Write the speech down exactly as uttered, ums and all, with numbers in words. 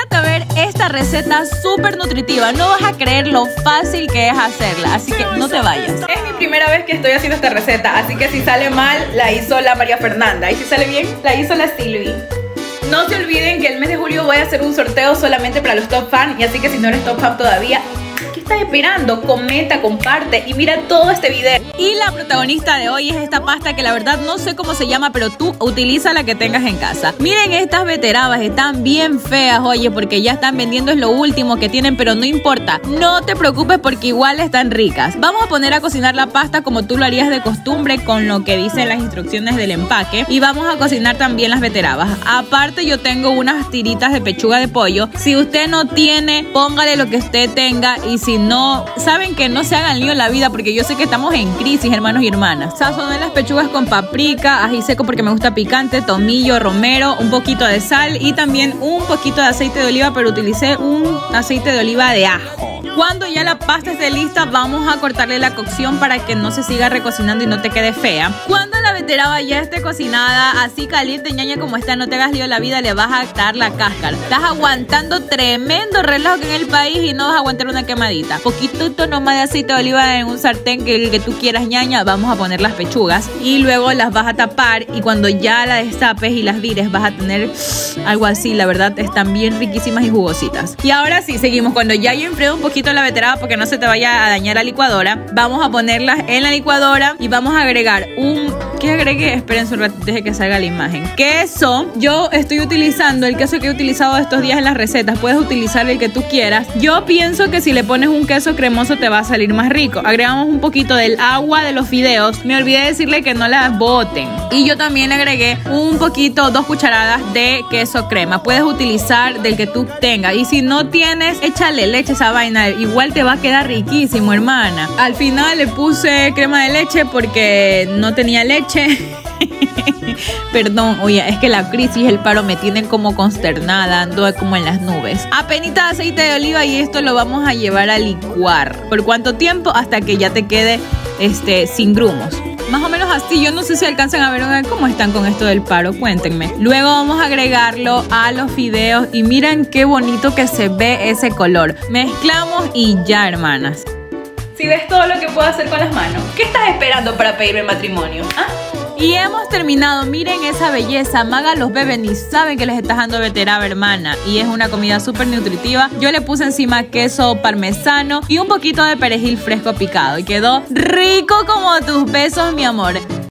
Quédate a ver esta receta súper nutritiva. No vas a creer lo fácil que es hacerla, así que no te vayas. Es mi primera vez que estoy haciendo esta receta, así que si sale mal, la hizo la María Fernanda. Y si sale bien, la hizo la Silvi. No se olviden que el mes de julio voy a hacer un sorteo solamente para los top fan. Y así que si no eres top fan todavía, ¿qué estás esperando? Comenta, comparte y mira todo este video. Y la protagonista de hoy es esta pasta que la verdad no sé cómo se llama, pero tú utiliza la que tengas en casa. Miren estas beterabas, están bien feas, oye, porque ya están vendiendo, es lo último que tienen, pero no importa. No te preocupes porque igual están ricas. Vamos a poner a cocinar la pasta como tú lo harías de costumbre con lo que dicen las instrucciones del empaque. Y vamos a cocinar también las beterabas. Aparte yo tengo unas tiritas de pechuga de pollo. Si usted no tiene, póngale lo que usted tenga. Y si no, saben que no se hagan lío en la vida porque yo sé que estamos en crisis, hermanos y hermanas. Sazoné las pechugas con paprika, ají seco porque me gusta picante, tomillo, romero, un poquito de sal y también un poquito de aceite de oliva, pero utilicé un aceite de oliva de ajo. Cuando ya la pasta esté lista, vamos a cortarle la cocción para que no se siga recocinando y no te quede fea. Cuando la beteraba ya esté cocinada, así caliente, ñaña como está, no te hagas lío en la vida, le vas a dar la cáscara. Estás aguantando tremendo relajo en el país y no vas a aguantar una quemadita. Poquito nomás de aceite de oliva en un sartén, que el que tú quieras, ñaña. Vamos a poner las pechugas y luego las vas a tapar, y cuando ya las destapes y las vires vas a tener algo así. La verdad están bien riquísimas y jugositas. Y ahora sí, seguimos. Cuando ya haya enfriado un poquito la beteraba porque no se te vaya a dañar la licuadora, vamos a ponerlas en la licuadora y vamos a agregar un... ¿Qué agregué? Esperen un ratito, deje que salga la imagen. Queso. Yo estoy utilizando el queso que he utilizado estos días en las recetas. Puedes utilizar el que tú quieras. Yo pienso que si le pones un queso cremoso te va a salir más rico. Agregamos un poquito del agua de los fideos. Me olvidé decirle que no las boten. Y yo también agregué un poquito, dos cucharadas de queso crema. Puedes utilizar del que tú tengas. Y si no tienes, échale leche a esa vaina. Igual te va a quedar riquísimo, hermana. Al final le puse crema de leche porque no tenía leche. Perdón, oye, es que la crisis y el paro me tienen como consternada, ando como en las nubes. Apenita de aceite de oliva y esto lo vamos a llevar a licuar. ¿Por cuánto tiempo? Hasta que ya te quede este sin grumos. Más o menos así. Yo no sé si alcanzan a ver cómo están con esto del paro, cuéntenme. Luego vamos a agregarlo a los fideos y miren qué bonito que se ve ese color. Mezclamos y ya, hermanas. Si ves todo lo que puedo hacer con las manos, ¿qué estás esperando para pedirme matrimonio? ¿Ah? Y hemos terminado. Miren esa belleza. Maga los bebés ni saben que les estás dando beteraba, hermana. Y es una comida súper nutritiva. Yo le puse encima queso parmesano y un poquito de perejil fresco picado. Y quedó rico como tus besos, mi amor.